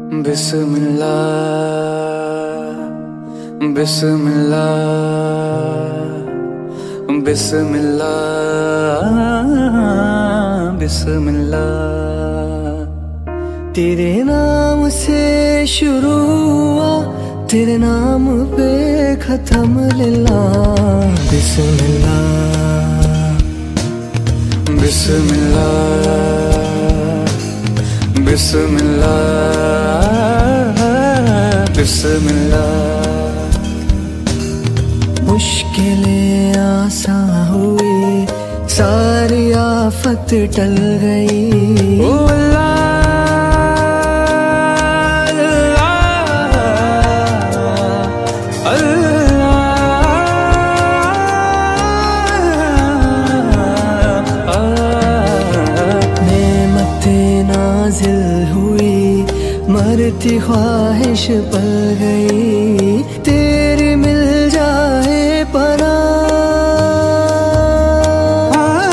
बिस्मिल्लाह बिस्मिल्लाह बिस्मिल्लाह बिस्मिल्लाह। तेरे नाम से शुरू हुआ, तेरे नाम पे खत्म लिल्लाह। बिस्मिल्लाह बिस्मिल्लाह बिस्मिल्लाह बिस्मिल्लाह। मुश्किलें आसान हुई, सारी आफत टल गई। ओ हुई, मरती ख्वाहिश पल गई। तेरी मिल जाए पनाह,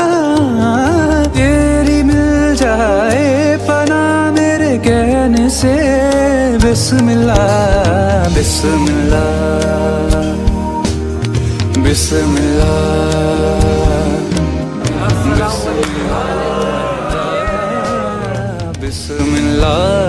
तेरी मिल जाए पनाह मेरे कहने से। बिस्मिल्लाह बिस्मिल्लाह बिस्मिल्लाह बिस्मिल्लाह।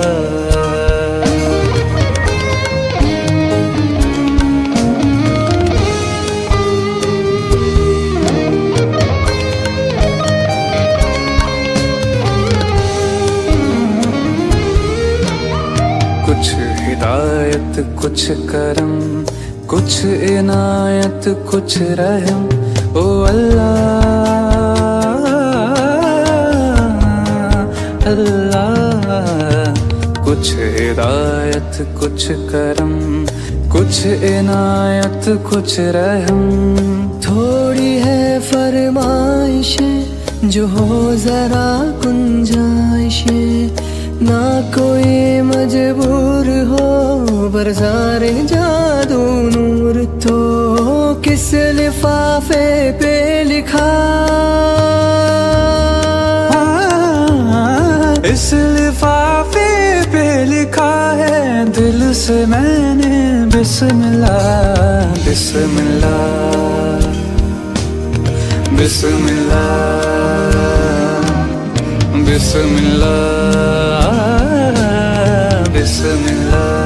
कुछ हिदायत कुछ करम, कुछ इनायत कुछ रहम। ओ अल्लाह अल्लाह। कुछ हिदायत कुछ करम, कुछ इनायत कुछ रहम। थोड़ी है फरमाइशें जो हो जरा गुंजाइशें, ना कोई मजबूर हो बरसारे जादू नूर। तो किस लिफाफे पे लिखा, इस लिफाफे पे लिखा है दिल से मैंने। बिस्मिल्लाह बिस्मिल्लाह बिस्मिल्लाह बिस्मिल्लाह बिस्मिल्लाह।